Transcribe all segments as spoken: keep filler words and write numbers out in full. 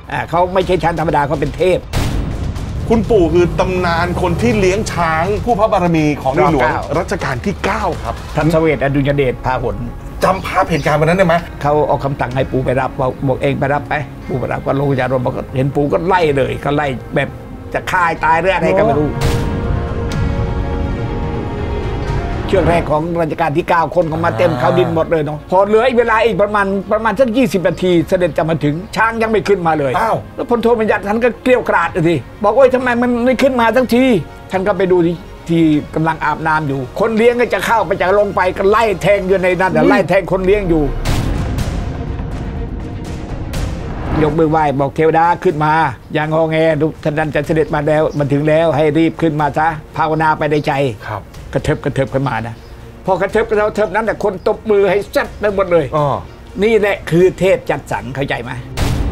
อ่าเขาไม่ใช่ช้างธรรมดาเขาเป็นเทพคุณปู่คือตำนานคนที่เลี้ยงช้างผู้พระบารมีของในหลวงรัชกาลที่เก้าครับท่านเสวตอดุลยเดชพาหลจำภาพเหตุการณ์วันนั้นได้ไหมเขาออกคำสั่งให้ปู่ไปรับบอกบอกเองไปรับไปปู่ไปรับก็ลงจากรถบอกเห็นปู่ก็ไล่เลยก็ไล่แบบจะฆ่าตายเรื่องอะไรก็ไม่รู้ช่วงแรกของรัชกาลที่เก้าคนของมาเต็มเขาดินหมดเลยเนาะพอเหลืออีกเวลาอีกประมาณประมาณสักยี่สิบนาทีเสด็จจะมาถึงช้างยังไม่ขึ้นมาเลยอ้าวแล้วพลโทบัญญัติท่านก็เกลี้ยกล่อมสิบอกว่าทำไมมันไม่ขึ้นมาทั้งทีท่านก็ไปดูที่ที่กำลังอาบน้ำอยู่คนเลี้ยงก็จะเข้าไปจะลงไปก็ไล่แทงอยู่ในนั้นแต่ไล่แทงคนเลี้ยงอยู่ยกมือไหว้บอกเทวดาขึ้นมาอย่างงอแงดูท่านนั้นจะเสด็จมาแล้วมันถึงแล้วให้รีบขึ้นมาซะภาวนาไปในใจครับกระเทิบกระเทิบขึ้นมานะพอกระเทิบกระเทิบนั้นแต่คนตบมือให้ซัดไปหมดเลยอ๋อนี่แหละคือเทพจัดสรรเข้าใจไหม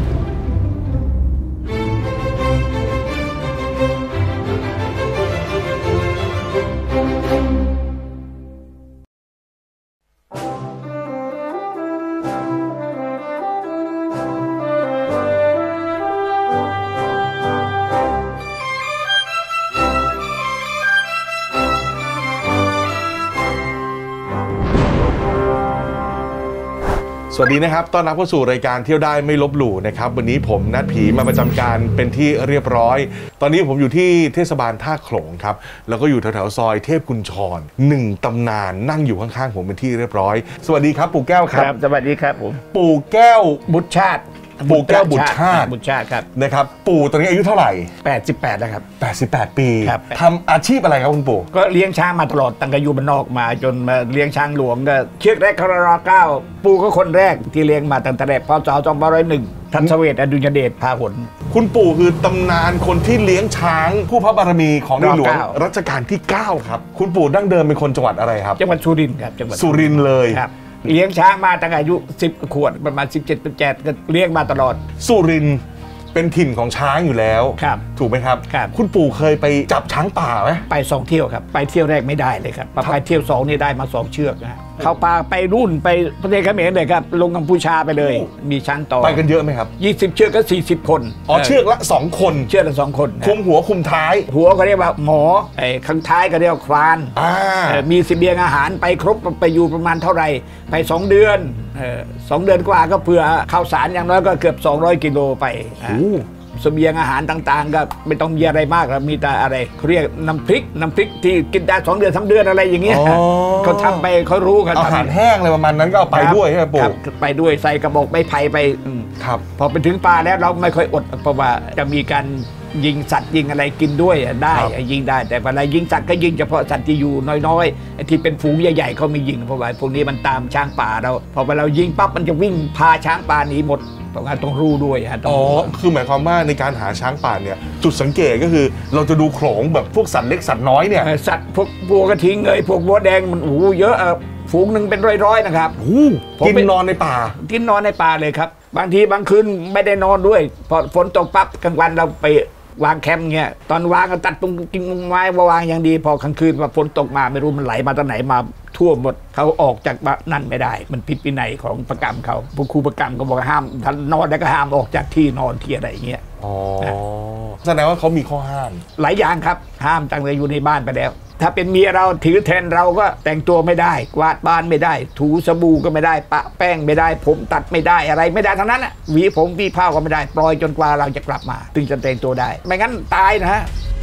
สวัสดีนะครับต้อนรับเข้าสู่รายการเที่ยวได้ไม่ลบหลู่นะครับวันนี้ผมนัดผีมาประจำการเป็นที่เรียบร้อยตอนนี้ผมอยู่ที่เทศบาลท่าโขลงครับแล้วก็อยู่แถวๆซอยเทพกุญชรหนึ่งตำนานนั่งอยู่ข้างๆผมเป็นที่เรียบร้อยสวัสดีครับปู่แก้วครับสวัสดีครับผมปู่แก้วบุตรชาติปู่แก้วบุตรชาติบุตรชาติครับนะครับปู่ตอนนี้อายุเท่าไหร่แปดสิบแปดแล้วครับแปดสิบแปดปีทำอาชีพอะไรครับคุณปู่ก็เลี้ยงช้างมาตลอดตั้งแต่อยู่บ้านนอกมาจนมาเลี้ยงช้างหลวงก็เชือกแรกคารารอเก้าปู่ก็คนแรกที่เลี้ยงมาตั้งแต่แรกพศสองพันหนึ่งท่านเสวตอดุลยเดชพาหลคุณปู่คือตำนานคนที่เลี้ยงช้างผู้พระบารมีของในหลวงรัชกาลที่เก้าครับคุณปู่ดั้งเดิมเป็นคนจังหวัดอะไรครับจังหวัดสุรินทร์ครับจังหวัดสุรินทร์เลยครับเลี้ยงช้างมาตั้งแต่อายุสิบขวบประมาณสิบเจ็ด สิบแปดก็เลี้ยงมาตลอดสุรินทร์เป็นถิ่นของช้างอยู่แล้วครับถูกไหมครับครับคุณปู่เคยไปจับช้างป่าไหมไปสองเที่ยวครับไปเที่ยวแรกไม่ได้เลยครับไปเที่ยวสองนี่ได้มาสองเชือกนะเขาพาไปรุ่นไปประเทศเขมรเลยครับลงกัมพูชาไปเลยมีช้างต่อไปกันเยอะไหมครับยี่สิบเชือกก็สี่สิบคนอ๋อเชือกละสองคนเชือกละสองคนคุมหัวคุมท้ายหัวก็เรียกว่าหมอไอ้ข้างท้ายก็เรียกว่าควานมีเสบียงอาหารไปครบไปอยู่ประมาณเท่าไหร่ไปสองเดือนสองเดือนกว่าก็เผื่อข้าวสารอย่างน้อยก็เกือบสองร้อยกิโลไปเสบียงอาหารต่างๆก็ไม่ต้องมีอะไรมากครับมีแต่อะไรเขาเรียกน้ำพริกน้ำพริกที่กินได้สองเดือนสามเดือนอะไรอย่างเงี้ยเขาทำไปเขารู้กันอาหารแห้งอะไรประมาณนั้นก็เอาไปด้วยใช่ไหมปู่ไปด้วยใส่กระบอกไม้ไผ่ไปครับพอไปถึงป่าแล้วเราไม่ค่อยอดเพราะว่าจะมีการยิงสัตว์ยิงอะไรกินด้วยได้ยิงได้แต่เวลายิงสัตว์ก็ยิงเฉพาะสัตว์ที่อยู่น้อยๆไอ้ที่เป็นฝูงใหญ่ๆเขาไม่ยิงเพราะว่าพวกนี้มันตามช้างป่าเราพอเวลาเรายิงปั๊บมันจะวิ่งพาช้างป่าหนีหมดต้องการต้องรู้ด้วยฮะอ๋อคือหมายความว่าในการหาช้างป่าเนี่ยจุดสังเกตก็คือเราจะดูโขลงแบบพวกสัตว์เล็กสัตว์น้อยเนี่ยสัตว์พวกวัวกระทิงเลยพวกวัวแดงมันโอ้เยอะฝูงหนึ่งเป็นร้อยๆนะครับกินนอนในป่ากินนอนในป่าเลยครับบางทีบางคืนไม่ได้นอนด้วยพอฝนตกปั๊บกลางวันเราไปวางแคมป์เงี้ยตอนวางก็ตัดตรงกิ่งไม้วางอย่างดีพอกลางคืนพอฝนตกมาไม่รู้มันไหลมาตอนไหนมาทั่วหมดเขาออกจากนั่นไม่ได้มันผิดวินัยของประกรรมเขาผู้ครูประกรรมก็บอกห้ามท่านนอนแล้วก็ห้ามออกจากที่นอนที่อะไรเงี้ยอ๋อแสดงว่าเขามีข้อห้ามหลายอย่างครับห้ามตั้งแต่อยู่ในบ้านไปแล้วถ้าเป็นเมียเราถือแทนเราก็แต่งตัวไม่ได้กวาดบ้านไม่ได้ถูสบู่ก็ไม่ได้ปะแป้งไม่ได้ผมตัดไม่ได้อะไรไม่ได้ทั้งนั้นอ่ะหวีผมหวีผ้าก็ไม่ได้ปล่อยจนกว่าเราจะกลับมาถึงจะแต่งตัวได้ไม่งั้นตายนะฮะ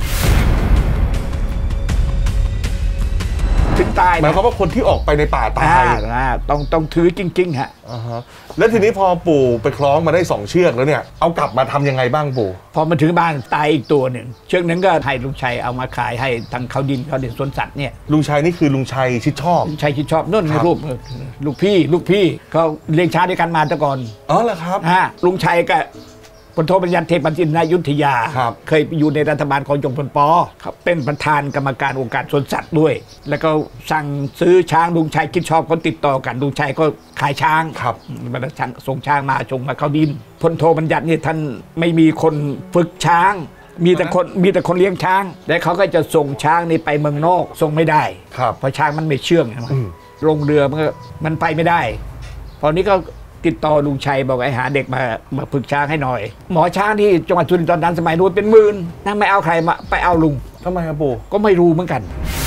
ถึงตายหมายความว่าคนที่ออกไปในป่าตายต้องต้องถือจริงๆฮะแล้วทีนี้พอปู่ไปคล้องมาได้สองเชือกแล้วเนี่ยเอากลับมาทำยังไงบ้างปู่พอมาถึงบ้านตายอีกตัวหนึ่งเชือกนึงก็ให้ลุงชัยเอามาขายให้ทางเขาดินเขาดินสวนสัตว์เนี่ยลุงชัยนี่คือลุงชัยชิดชอบลุงชัยชิดชอบนู่นในรูปลูกพี่ลูกพี่เขาเลี้ยงช้างด้วยกันมาแต่ก่อนอ๋อเหรอครับฮะลุงชัยก็พลโทบัญญัติเทพจินนายุทธยาเคยอยู่ในรัฐบาลของจงพลป.ครับเป็นประธานกรรมการองค์การสวนสัตว์ด้วยแล้วก็สั่งซื้อช้างลุงชัยคิดชอบเขาติดต่อกันลุงชัยก็ขายช้างครับมันช้างส่งช้างมาชงมาเข้าดินพลโทบัญญัตินี่ท่านไม่มีคนฝึกช้างมีแต่คนมีแต่คนเลี้ยงช้างและเขาก็จะส่งช้างนี่ไปเมืองนอกส่งไม่ได้เพราะช้างมันไม่เชื่องลงเรือมันมันไปไม่ได้พอนี้ก็ติดต่อลุงชัยบอกไอ้หาเด็กมามาฝึกช้างให้หน่อยหมอช้างที่จังหวัดสุรินทร์ตอนนั้นสมัยนู้นเป็นหมื่นถ้าไม่เอาใครมาไปเอาลุงทำไมครับปู่ก็ไม่รู้เหมือนกัน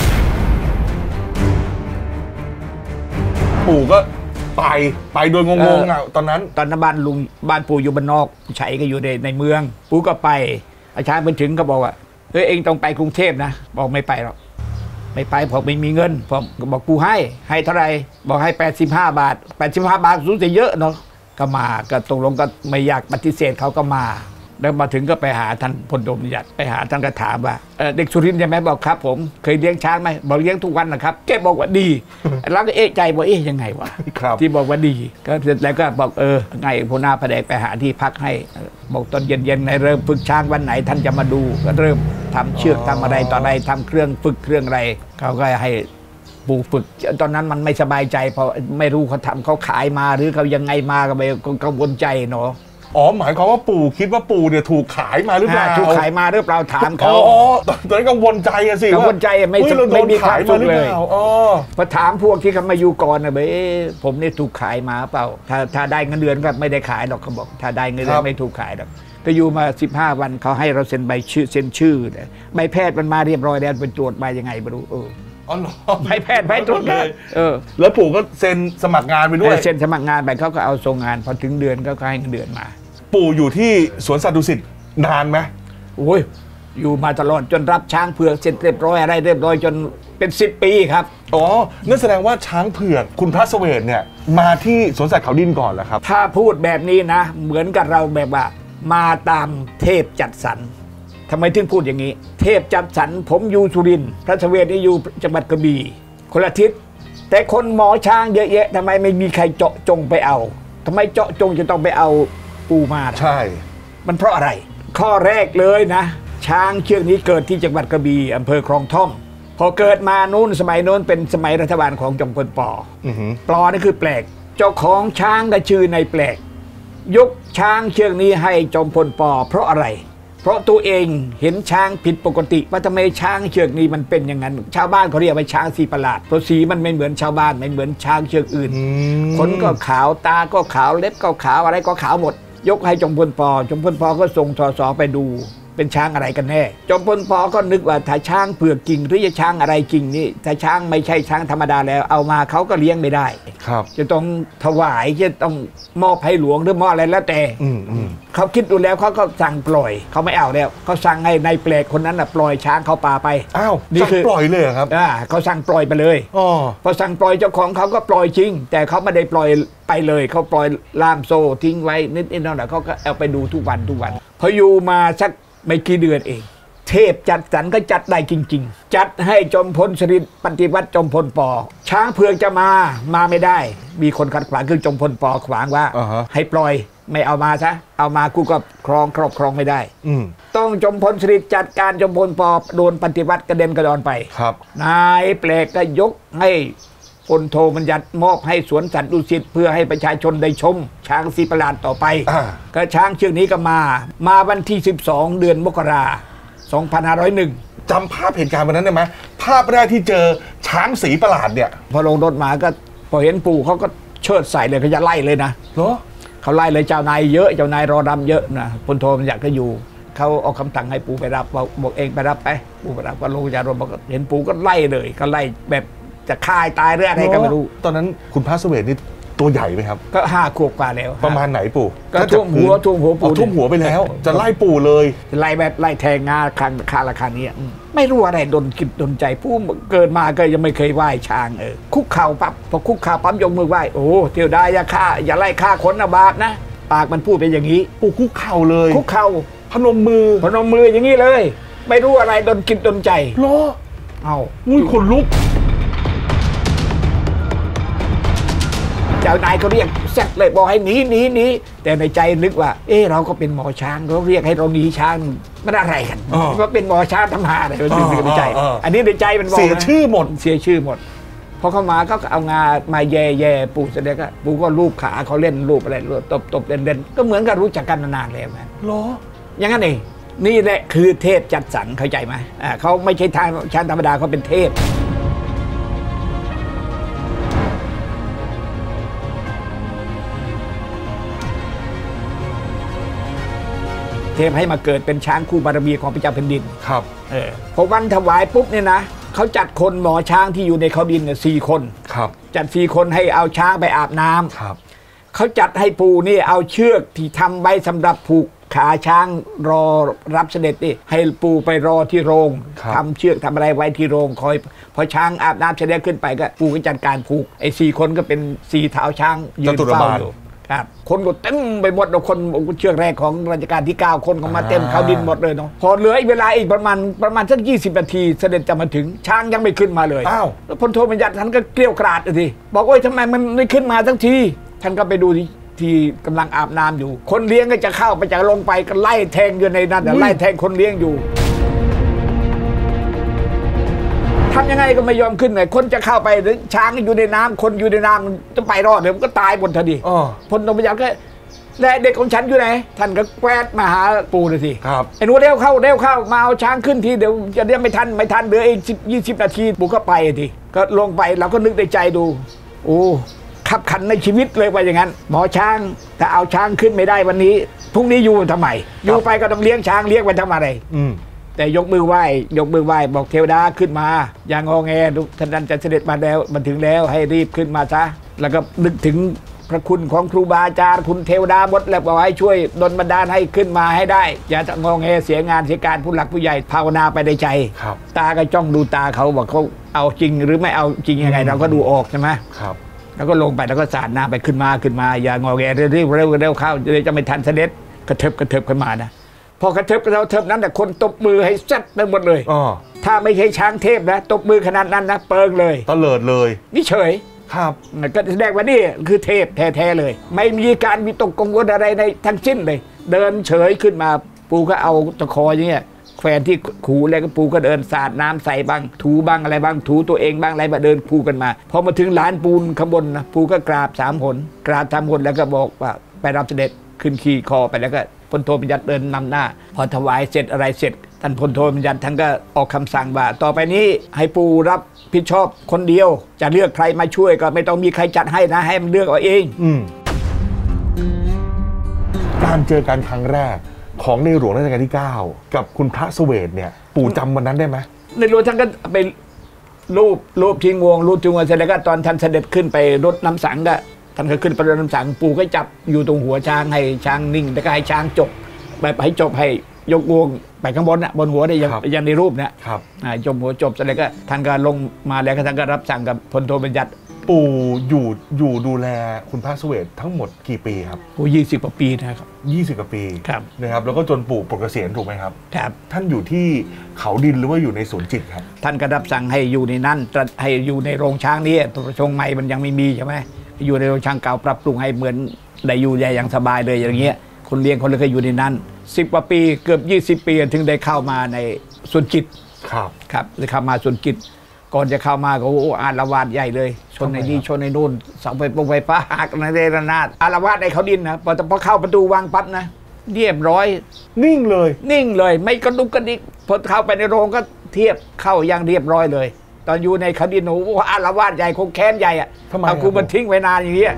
ปู่ก็ไปไปโดยงงๆอ่ะตอนนั้นตอนนั้นบ้านลุงบ้านปู่อยู่บ้านนอกชัยก็อยู่ในในเมืองปู่ก็ไปอาช้างไปถึงก็บอกว่าเฮ้ยเองต้องไปกรุงเทพนะบอกไม่ไปหรอกไม่ไปผมไม่มีเงินผมบอกปู่ให้ให้เท่าไรบอกให้แปดสิบห้าบาทแปดสิบห้าบาทรู้สึกเยอะเนาะก็มาก็ตกลงก็ไม่อยากปฏิเสธเขาก็มาแล้วมาถึงก็ไปหาท่านพลโทบัญญัติไปหาท่านก็ถามว่าเด็กสุรินทร์ใช่ไหมบอกครับผมเคยเลี้ยงช้างไหมบอกเลี้ยงทุกวันนะครับแกบอกว่าดีแล้วก็เอะใจบอกเอ๊ยยังไงวะที่บอกว่าดีก็เสร็จแล้วก็บอกเออไงพหน้าแผนกไปหาที่พักให้บอกตอนเย็นๆในเริ่มฝึกช้างวันไหนท่านจะมาดูก็เริ่มทำเชือกทำอะไรต่ออะไรทำเครื่องฝึกเครื่องอะไรเขาก็ให้ปู่ฝึกตอนนั้นมันไม่สบายใจเพราะไม่รู้เขาทำเขาขายมาหรือเขายังไงมาก็ไปกังวลใจเนาะอ๋อหมายความว่าปู่คิดว่าปู่เนี่ยถูกขายมาหรือเปล่าถูกขายมาหรือเปล่าถามเขาอ๋อตอนนั้นกังวลใจอะสิกังวลใจไม่ไม่มีขายมาเลยอ๋อพอถามพวกที่เขามาอยู่ก่อนนะเบ้ผมเนี่ยถูกขายมาเปล่าถ้าถ้าได้เงินเดือนก็ไม่ได้ขายหรอกเขาบอกถ้าได้เงินเดือนไม่ถูกขายหรอกก็อยู่มาสิบห้าวันเขาให้เราเซ็นใบชื่อเซ็นชื่อใบแพทย์มันมาเรียบร้อยแล้วไปตรวจมายังไงไม่รู้เอออ๋อใบแพทย์ใบตรวจเลยเออแล้วปู่ก็เซ็นสมัครงานไปด้วยเซ็นสมัครงานไปเขาก็เอาส่งงานพอถึงเดือนก็ให้เงินเดือนมาปู่อยู่ที่สวนสัตว์ดุสิตนานไหมโอ้ยอยู่มาตลอดจนรับช้างเผือกเสร็จเรียบร้อยอะไรเรียบร้อยจนเป็นสิบปีครับอ๋อนั่นแสดงว่าช้างเผือกคุณพระเสวตเนี่ยมาที่สวนสัตว์เขาดินก่อนเหรอครับถ้าพูดแบบนี้นะเหมือนกับเราแบบว่ามาตามเทพจัดสรรทำไมถึงพูดอย่างนี้เทพจัดสรรผมอยู่สุรินทร์พระเสวตนี่อยู่จังหวัดกระบี่คนละทิศแต่คนหมอช้างเยอะแยะทำไมไม่มีใครเจาะจงไปเอาทำไมเจาะจงจะต้องไปเอาปูมาใช่มันเพราะอะไรข้อแรกเลยนะช้างเชือกนี้เกิดที่จังหวัดกระบี่อำเภอคลองท่อมพอเกิดมานู้นสมัยโน้นเป็นสมัยรัฐบาลของจอมพลปอปอนี่คือแปลกเจ้าของช้างก็ชื่อในแปลกยกช้างเชือกนี้ให้จอมพลปอเพราะอะไรเพราะตัวเองเห็นช้างผิดปกติว่าทำไมช้างเชือกนี้มันเป็นอย่างนั้นชาวบ้านเขาเรียกว่าช้างสีประหลาดเพราะสีมันไม่เหมือนชาวบ้านไม่เหมือนช้างเชือกอื่นขนก็ขาวตาก็ขาวเล็บก็ขาวอะไรก็ขาวหมดยกให้จอมพลปอจอมพลปอก็ส่งทสไปดูเป็นช้างอะไรกันแน่จอมพลปอก็นึกว่าถ้าช้างเผือกจริงหรือจะช้างอะไรจริงนี่ถ้าช้างไม่ใช่ช้างธรรมดาแล้วเอามาเขาก็เลี้ยงไม่ได้ครับจะต้องถวายจะต้องมอบให้หลวงหรือมอบอะไรแล้วแต่เขาคิดดูแล้วเขาก็สั่งปล่อยเขาไม่เอาแล้วเขาสั่งให้นายแปลกคนนั้นน่ะปล่อยช้างเข้าป่าไปอ้าวนี่คือปล่อยเลยครับอ่าเขาสั่งปล่อยไปเลยอ๋อพอสั่งปล่อยเจ้าของเขาก็ปล่อยจริงแต่เขาไม่ได้ปล่อยไปเลยเขาปล่อยล่ามโซ่ทิ้งไว้นิดนิดหน่อยเขาก็เอาไปดูทุกวันทุกวันพออยู่มาสักไม่กี่เดือนเองเทพจัดสรรก็จัดได้จริงๆจัดให้จอมพลสฤษดิ์ปฏิวัติจอมพลปอช้างเผือกจะมามาไม่ได้มีคนขัดขวางคือจอมพลปอขวางว่า uh-huh. ให้ปล่อยไม่เอามาซะเอามากูก็ครองครอบครองไม่ได้ต้องจอมพลสฤษดิ์จัดการจอมพลปอโดนปฏิวัติกระเด็นกระดอนไปครับนายแปลกก็ยกให้พลโทบัญญัติมอบให้สวนสัตว์ดุสิตเพื่อให้ประชาชนได้ชมช้างสีประหลาดต่อไปก็ช้างเชือกนี้ก็มามาวันที่สิบสองเดือนมกราคมสองพันห้าร้อยเอ็ดจำภาพเหตุการณ์วันนั้นได้ไหมภาพแรกที่เจอช้างสีประหลาดเนี่ยพอลงรถมาก็พอเห็นปู่เขาก็เชิดใส่เลยเขาจะไล่เลยนะเหรอเขาไล่เลยเจ้านายเยอะเจ้านายรอดำเยอะนะพลโทบัญญัติก็อยู่เขาออกคำสั่งให้ปู่ไปรับบอกเองไปรับไปปู่ไปรับก็ลงจากรถบอกเห็นปู่ก็ไล่เลยก็ไล่แบบจะฆ่าตายเรื่องอะไรก็ไม่รู้ตอนนั้นคุณพระเสวตนี่ตัวใหญ่ไหมครับก็ห้าขวบกว่าแล้วประมาณไหนปู่ก็ท่วมหัวท่วมหัวปู่ท่วมหัวไปแล้วจะไล่ปู่เลยไล่แบบไล่แทงงาคางคาราคานี้ไม่รู้อะไรดนกิดดนใจผู้เกิดมาก็ยังไม่เคยไหว้ช้างเออคุกเข่าปั๊บพอคุกเข่าปั๊บยกมือไหว้โอ้เที่ยวได้อย่าฆ่าอย่าไล่ฆ่าคนนะบาปนะปากมันพูดเป็นอย่างนี้ปู่คุกเข่าเลยคุกเข่าพนมมือพนมมืออย่างนี้เลยไม่รู้อะไรดนกิดดนใจเหรอเอาอุ้ยขนลุกเจ้านายเขาเรียกแซกเลยบอกให้หนีหนีหนีแต่ในใจนึกว่าเออเราก็เป็นหมอช้างเขาเรียกให้เราหนีช้างมันอะไรกันว่าเป็นหมอช้างทำหาอะไรมันถึงในใจอันนี้ในใจมันบอกเสียชื่อหมดเสียชื่อหมดพอเข้ามาก็เอางามาแย่แย่ปู่แสดงก็ปู่ก็ลูบขาเขาเล่นลูบอะไรตบตบเล่นเล่นก็เหมือนกับรู้จักกันนานแล้วมันหรออย่างนั้นเองนี่แหละคือเทพจัดสรรเข้าใจไหมอ่าเขาไม่ใช่ทางช้างธรรมดาเขาเป็นเทพเทพให้มาเกิดเป็นช้างคู่บารมีของพระเจ้าแผ่นดินครับเออพอวันถวายปุ๊บเนี่ยนะเขาจัดคนหมอช้างที่อยู่ในเขาดินเนี่ยสี่คนครับจัดสี่คนให้เอาช้างไปอาบน้ำครับเขาจัดให้ปู่นี่เอาเชือกที่ทำไว้สำหรับผูกขาช้างรอรับเสด็จนี่ให้ปู่ไปรอที่โรงทำเชือกทำอะไรไว้ที่โรงคอยพอช้างอาบน้ำเสด็จขึ้นไปก็ปู่ก็จัดการผูกไอ้สี่คนก็เป็นสี่เท้าช้างยืนเฝ้าอยู่ครับคนก็เต็มไปหมดเราคนเชือกแรกของรัชกาลที่เก้าคนก็มาเต็มเขาดินหมดเลยเนาะพอเหลือเวลาอีกประมาณประมาณสักยี่สิบนาทีเสด็จจะมาถึงช้างยังไม่ขึ้นมาเลยอ้าวแล้วพลโทบัญญัติท่านก็เกลี้ยกล่อมทีบอกว่าทำไมมันไม่ขึ้นมาทั้งทีท่านก็ไปดูที่ที่กำลังอาบน้ำอยู่คนเลี้ยงก็จะเข้าไปจะลงไปก็ไล่แทงอยู่ในนั้นแต่ไล่แทงคนเลี้ยงอยู่ทำยังไงก็ไม่ยอมขึ้นเลยคนจะเข้าไปหรือช้างอยู่ในน้ำคนอยู่ในน้ำจะไปรอดเดี๋ยวมันก็ตายหมดทันทีพลโทบัญญัติก็และเด็กของฉันอยู่ไหนท่านก็แกวดมาหาปู่เลยสิไอ้หนูเร็วเข้าเร็วเข้ามาเอาช้างขึ้นทีเดี๋ยวจะเรียกไม่ทันไม่ทันเหลืออีกสิบยี่สิบนาทีปู่ก็ไปทีก็ลงไปเราก็นึกในใจดูโอ้ขับขันในชีวิตเลยว่าอย่างนั้นหมอช้างถ้าเอาช้างขึ้นไม่ได้วันนี้พรุ่งนี้อยู่ทำไมอยู่ไปก็ต้องเลี้ยงช้างเลี้ยงไปทำอะไรแต่ยกมือไหว้ยกมือไหว้บอกเทวดาขึ้นมาอย่างงอแงท่านนั้นจะเสด็จมาแล้วมันถึงแล้วให้รีบขึ้นมาซะแล้วก็นึกถึงพระคุณของครูบาอาจารย์คุณเทวดาหมดแล้วบอกให้ช่วยดลบันดาลให้ขึ้นมาให้ได้อย่างอแงเสียงานเสียการผู้หลักผู้ใหญ่ภาวนาไปในใจตาก็จ้องดูตาเขาบอกเขาเอาจริงหรือไม่เอาจริงยังไงเราก็ดูออกใช่ไหมครับแล้วก็ลงไปแล้วก็สาดน้ำไปขึ้นมาขึ้นมาอย่างอแงเร็วเร็วเร็วเข้าเลยจะไม่ทันเสด็จกระเถิบกระเถิบขึ้นมานะพอกระเถิบกระเถิบนั้นแต่คนตบมือให้ซัดไปหมดเลยถ้าไม่ใช่ช้างเทพนะตบมือขนาดนั้นนะเปิงเลยตะเลิดเลยนี่เฉยครับก็แสดงว่านี่คือเทพแท้ๆเลยไม่มีการมีตกกังวลอะไรในทั้งสิ้นเลยเดินเฉยขึ้นมาปูก็เอาตะคออย่างเงี้ยแขวนที่ขูแล้วก็ปูก็เดินสาดน้ำใส่บ้างถูบ้างอะไรบ้างถูตัวเองบ้างอะไรมาเดินปูกันมาพอมาถึงลานปูนข้างบนนะปูก็กราบสามหนกราบสามหนแล้วก็บอกว่าไปรับเสด็จขึ้นขี่คอไปแล้วก็พลโทบัญญัติเดินนำหน้าพอถวายเสร็จอะไรเสร็จท่านพลโทบัญญัติท่านก็ออกคำสั่งว่าต่อไปนี้ให้ปูรับผิดชอบคนเดียวจะเลือกใครมาช่วยก็ไม่ต้องมีใครจัดให้นะให้มันเลือกเอาเองอืมการเจอกันครั้งแรกของในหลวงรัชกาลที่เก้ากับคุณพระเสวตเนี่ยปู่จำวันนั้นได้ไหมในหลวงท่านก็ไปรูปรูปทิ้งวงรูปทิ้งวงเสร็จแล้วก็ตอนท่านเสด็จขึ้นไปรดน้ำสังก็ท่านก็ขึ้นไปรดน้ำสังปู่ก็จับอยู่ตรงหัวช้างให้ช้างนิ่งแล้วก็ให้ช้างจบไปให้จบให้ยกวงไปข้างบนน่ะบนหัวได้ยังยังในรูปเนี่ยจมหัวจบเสร็จแล้วก็ท่านก็ลงมาแล้วก็ท่านก็รับสั่งกับพลโทบัญญัติปู่อยู่อยู่ดูแลคุณพระเสวตทั้งหมดกี่ปีครับโอ้ยี่สิบกว่าปีนะครับยี่สิบกว่าปีครับนะครับแล้วก็จนปู่ปลดเกษียณถูกไหมครับครับท่านอยู่ที่เขาดินหรือว่าอยู่ในสวนจิตครับท่านก็รับสั่งให้อยู่ในนั้นให้อยู่ในโรงช้างนี้ตัวประชงใหม่มันยังไม่มีใช่ไหมอยู่ในโรงช้างเก่าปรับปรุงให้เหมือนได้อยู่ได้อย่างสบายเลยอย่างเงี้ยคนเลี้ยงคนเลยเคยอยู่ในนั้นสิบกว่าปีเกือบยี่สิบปีถึงได้เข้ามาในสวนจิตครับครับเลยเข้ามาสวนจิตก่อนจะเข้ามาก็โอ้อาละวาดใหญ่เลยชนในนี่ชนในนู่นเสาไฟปงไฟฟ้าหักในเรนาดอาละวาดในเขาดินนะพอพอเข้าประตูวางปั๊บนะเรียบร้อยนิ่งเลยนิ่งเลยไม่กระดุกกระดิกพอเข้าไปในโรงก็เทียบเข้าอย่างเรียบร้อยเลยตอนอยู่ในเขาดินโอ้อาละวาดใหญ่คงแค้นใหญ่อะเอาคูมันทิ้งไว้นานอย่างเงี้ย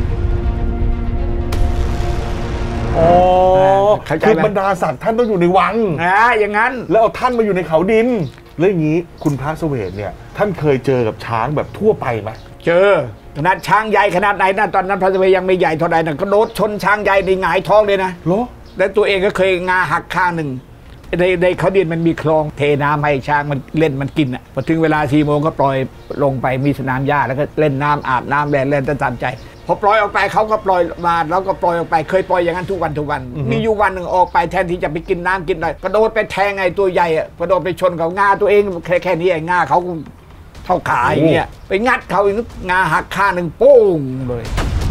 อ๋อคือบรรดาศักดิ์ท่านต้องอยู่ในวังอ่าอย่างนั้นแล้วเอาท่านมาอยู่ในเขาดินแล้วอย่างนี้คุณพระเสวตเนี่ยท่านเคยเจอกับช้างแบบทั่วไปไหมเจอขนาดช้างใหญ่ขนาดไหนนะตอนนั้นพระเสวตยังไม่ใหญ่เท่าไหร่นะก็โดดชนช้างใหญ่ในหงายท้องเลยนะเหรอแล้วตัวเองก็เคยงาหักข้างหนึ่งในในเขาดินมันมีคลองเทน้ำให้ช้างมันเล่นมันกินอ่ะพอถึงเวลาสี่โมงก็ปล่อยลงไปมีสนามหญ้าแล้วก็เล่นน้ำอาบน้ำแล่นเล่นตามใจพอปล่อยออกไปเขาก็ปล่อยมาแล้วก็ปล่อยออกไปเคยปล่อยอย่างนั้นทุกวันทุกวันมีอยู่วันหนึ่งออกไปแทนที่จะไปกินน้ำกินอะไรกระโดดไปแทงไอ้ตัวใหญ่อะกระโดดไปชนเขางาตัวเองแค่แค่นี้ไอ้งาเขาเท่าขาอย่างเงี้ยไปงัดเขาอีกงาหักข้างหนึ่งโป้งเลย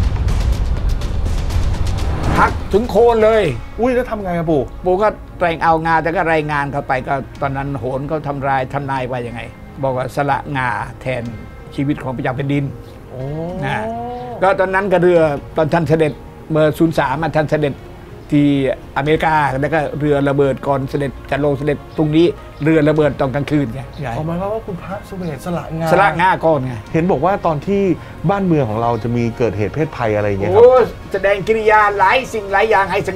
หักถึงโคนเลยอุ้ยแล้วทำไงอะปู่ปู่ก็แรงเอางาแต่ก็รายงานเขาไปก็ตอนนั้นโหนเขาทำลายทำนายว่ายังไงบอกว่าสละงาแทนชีวิตของพระเจ้าแผ่นดินโอ้นะก็ตอนนั้นก็เรือตอนท่านเสด็จเมื่อศูนย์สามท่านเสด็จที่อเมริกาแล้วก็เรือระเบิดก่อนเสด็จจะลงเสด็จตรงนี้เรือระเบิดตอนกลางคืนไงหมายความว่าคุณพระเสวตสละงาสละงาก่อนไงเห็นบอกว่าตอนที่บ้านเมืองของเราจะมีเกิดเหตุเพศภัยอะไรอย่างเงี้ยครับโอ้แสดงกิริยาหลายสิ่งหลายอย่างให้สังเกต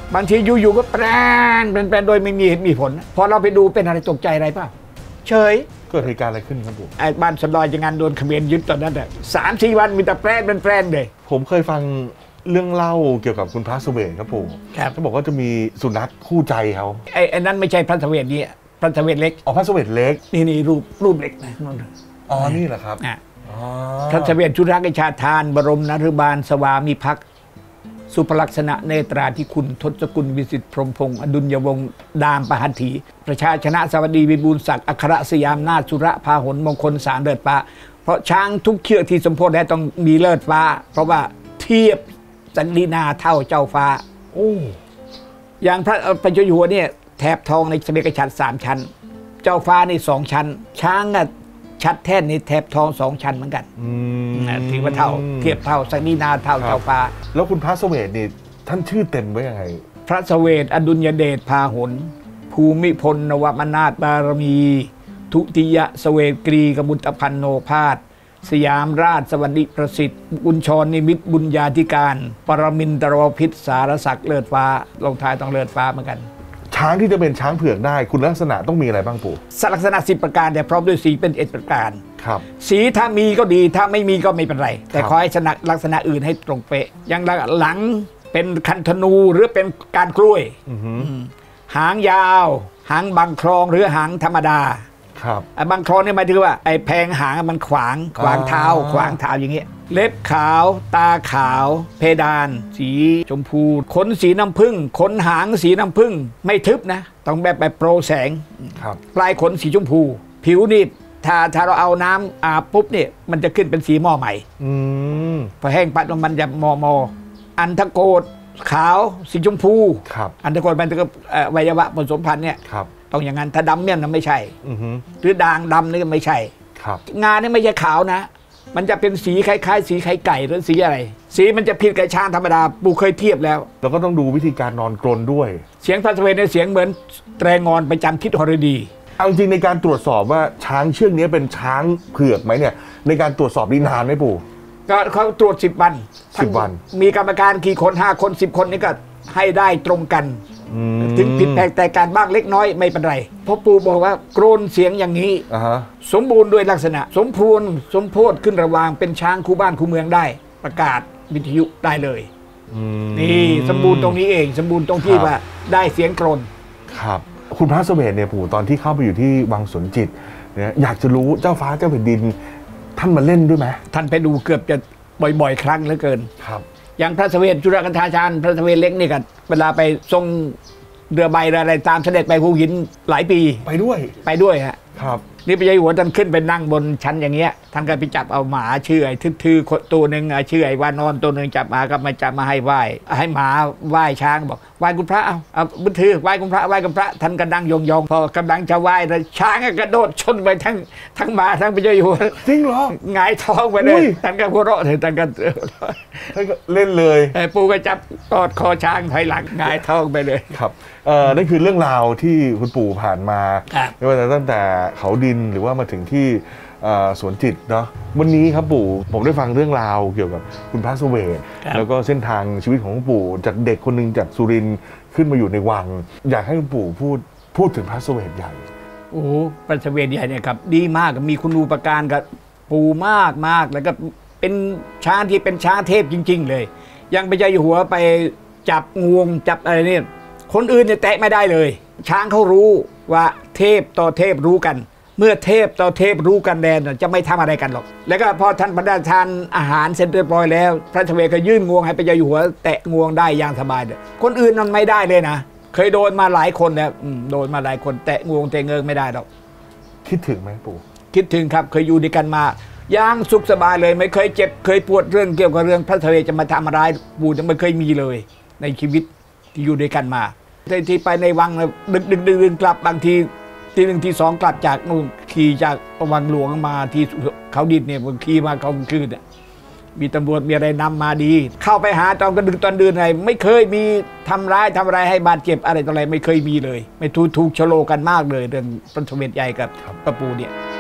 บางทีอยู่ๆก็แปรนเป็นแปรนโดยไม่มีเหตุมีผลพอเราไปดูเป็นอะไรตกใจอะไรเปล่าเฉยเกิดเหตุการณ์อะไรขึ้นครับผมไอ้บ้านสลอยจะงานโดนเขมรยึดตอนนั้นอ่ะสามสี่วันมีแต่แปรนเป็นแปรนเลยผมเคยฟังเรื่องเล่าเกี่ยวกับคุณพระเสวตครับปู่เขาบอกว่าจะมีสุนัขคู่ใจเขาไอ้ไอ้นั้นไม่ใช่พระเสวตนี่พระเสวตเล็กอ๋อพระเสวตเล็กนี่นี่รูปรูปเล็กนะอ๋อนี่แหละครับพระเสวตชุรักชาทานบรมนฤบาลสวามิภักดิ์สุภลักษณะเนตราธิคุณทศกุลวิสิทธิพรหมพงศ์อดุลยวงศ์ดามปหัตถีประชาชนะสวัสดีวิบูลศักดิ์อัครสยามนาสุระพาหนมงคลสารเลิศฟ้าเพราะช้างทุกเชือกที่สมโพธิได้ต้องมีเลิศฟ้าเพราะว่าเทียบสันลีนาเท่าเจ้าฟ้าโอ้อย่างพระพระเจ้าอยู่หัวเนี่ยแถบทองในสเมกฉัตรสามชั้นเจ้าฟ้าในสองชั้นช้างน่ะชัดแท่นในแถบทองสองชั้นเหมือนกันถือว่าเท่าเทียบเท่าสันลีนาเท่าเจ้าฟ้าแล้วคุณพระเสวตนี่ท่านชื่อเต็มไว้ยังไงพระเสวตอดุลยเดชพาหนภูมิพลนวมนาถบารมีทุติยเสวตกรีกบุตพันโนภาสสยามราชสวัสดิประสิทธิ์บุญชรนิมิตบุญญาธิการปรมินทรวพิษสารศักดิ์เลิศฟ้าลงท้ายต้องเลิศฟ้าเหมือนกันช้างที่จะเป็นช้างเผือกได้คุณลักษณะต้องมีอะไรบ้างปู่ลักษณะสิบประการแต่พร้อมด้วยสีเป็นเอ็ดประการครับสีถ้ามีก็ดีถ้าไม่มีก็ไม่เป็นไรแต่ขอให้ลักษณะอื่นให้ตรงเป๊ะอย่างหลังเป็นคันธนูหรือเป็นการกล้วยหางยาวหางบางคลองหรือหางธรรมดาครับบางคลองนี่หมายถึงว่าไอ้แพงหางมันขวางขวางเท้าขวางเท้าอย่างเงี้ยเล็บขาวตาขาวเพดานสีชมพูขนสีน้ำผึ้งขนหางสีน้ำผึ้งไม่ทึบนะต้องแบบแบบโปรแสงปลายขนสีชมพูผิวนี่ถ้าถ้าเราเอาน้ำอาบปุ๊บเนี่ยมันจะขึ้นเป็นสีหม้อใหม่พอแห้งปัดมันจะมอมออันทโกฏขาวสีชมพูอันทโกฏมันจะอวัยวะผสมพันธุ์เนี่ยต้องอย่างนั้นถ้าดำเนี่ยมันไม่ใช่หรือด่างดำนี่ก็ไม่ใช่งานนี่ไม่ใช่ขาวนะมันจะเป็นสีคล้ายๆสีไข่ไก่หรือสีอะไรสีมันจะผิดกับช้างธรรมดาปูเคยเทียบแล้วแล้วก็ต้องดูวิธีการนอนกรนด้วยเสียงพระเสวตในเสียงเหมือนแตรงอนประจำทิศหฤดีเอาจริงในการตรวจสอบว่าช้างเชือกนี้เป็นช้างเผือกไหมเนี่ยในการตรวจสอบนี่นานไหมปู่ก็เขาตรวจสิบวันสิบวันมีกรรมการกี่คนห้าคนสิบคนนี่ก็ให้ได้ตรงกันถึงผิดแปลกแต่การบ้างเล็กน้อยไม่เป็นไรเพราะปู่บอกว่าโกรนเสียงอย่างนี้สมบูรณ์ด้วยลักษณะสมพูนสมโพธิขึ้นระวางเป็นช้างคู่บ้านคู่เมืองได้ประกาศวิทยุได้เลยนี่สมบูรณ์ตรงนี้เองสมบูรณ์ตรงที่ว่าได้เสียงโกรนครับคุณพระเสวตเนี่ยปู่ตอนที่เข้าไปอยู่ที่วังสวนจิตเนี่ยอยากจะรู้เจ้าฟ้าเจ้าแผ่นดินท่านมาเล่นด้วยไหมท่านไปดูเกือบจะบ่อยๆครั้งเหลือเกินครับอย่างพระเสวตชุรกันธาชาญพระเสวตเล็กนี่กันเวลาไปทรงเรือใบอะไรตามเสด็จไปภูหินหลายปีไปด้วยไปด้วยฮะครับนี่พระเจ้าอยู่หัวท่านขึ้นไปนั่งบนชั้นอย่างเงี้ยท่านก็ไปจับเอาหมาชื่อไอ้ทื่อๆตัวหนึ่งชื่อไอ้วานอนตัวหนึ่งจับมาก็มาจับมาให้ไหว้ให้หมาไหว้ช้างบอกไหว้คุณพระเอาเอาบุญถือไหว้คุณพระไหว้คุณพระท่านก็นั่งยองๆพอกำลังจะไหว้แต่ช้างก็กระโดดชนไปทั้งทั้งหมาทั้งพระเจ้าอยู่หัวจริงเหรอหงายท้องไปเลยท่านก็หัวเราะเถอะท่านก็ท่านก็เล่นเลยไอ้ปูก็จับกอดคอช้างถอยหลังหงายท้องไปเลยครับเอ่อนั่นคือเรื่องราวที่คุณปู่ผ่านมาไม่ว่าจะตั้งแต่เขาดินหรือว่ามาถึงที่สวนจิตเนาะวันนี้ครับปู่ผมได้ฟังเรื่องราวเกี่ยวกับคุณพระเสวตแล้วก็เส้นทางชีวิตของคุณปู่จากเด็กคนหนึ่งจากสุรินทร์ขึ้นมาอยู่ในวังอยากให้คุณปู่พูดพูดถึงพระเสวตใหญ่โอ้พระเสวตใหญ่เนี่ยครับดีมากมีคุณูปการกับปู่มากมากแล้วก็เป็นช้างที่เป็นช้างเทพจริงๆเลยยังพระเจ้าอยู่หัวไปจับงวงจับอะไรเนี่ยคนอื่นเนี่ยแตะไม่ได้เลยช้างเขารู้ว่าเทพต่อเทพรู้กันเมื่อเทพต่อเทพรู้กันแดนจะไม่ทำอะไรกันหรอกแล้วก็พอท่านประทานอาหารเสร็จเรียบร้อยแล้วพระเสวตก็ยื่นงวงให้พระเจ้าอยู่หัวแตะงวงได้อย่างสบายเลยคนอื่นมันไม่ได้เลยนะเคยโดนมาหลายคนแล้วโดนมาหลายคนแตะงวงแตะเงิงไม่ได้หรอกคิดถึงไหมปู่คิดถึงครับเคยอยู่ด้วยกันมาย่างสุขสบายเลยไม่เคยเจ็บเคยปวดเรื่องเกี่ยวกับเรื่องพระเสวตจะมาทำร้ายปู่จะไม่เคยมีเลยในชีวิตที่อยู่ด้วยกันมาที่ไปในวังดึกดึกดื่นกลับบางทีทีหนึ่งทีสองกลับจากนู่นขี่จากวังหลวงมาที่เขาดินเนี่ยขี่มาเขาคืนเนี่ยมีตำรวจมีอะไรนำมาดีเข้าไปหาตอนกระดึกตอนดื่นอะไรไม่เคยมีทำร้ายทำอะไรให้บาดเจ็บอะไรต่ออะไรไม่เคยมีเลยไม่ถูกถูกชโลกันมากเลยเรื่องพระเสวตใหญ่กับพระปู่เนี่ย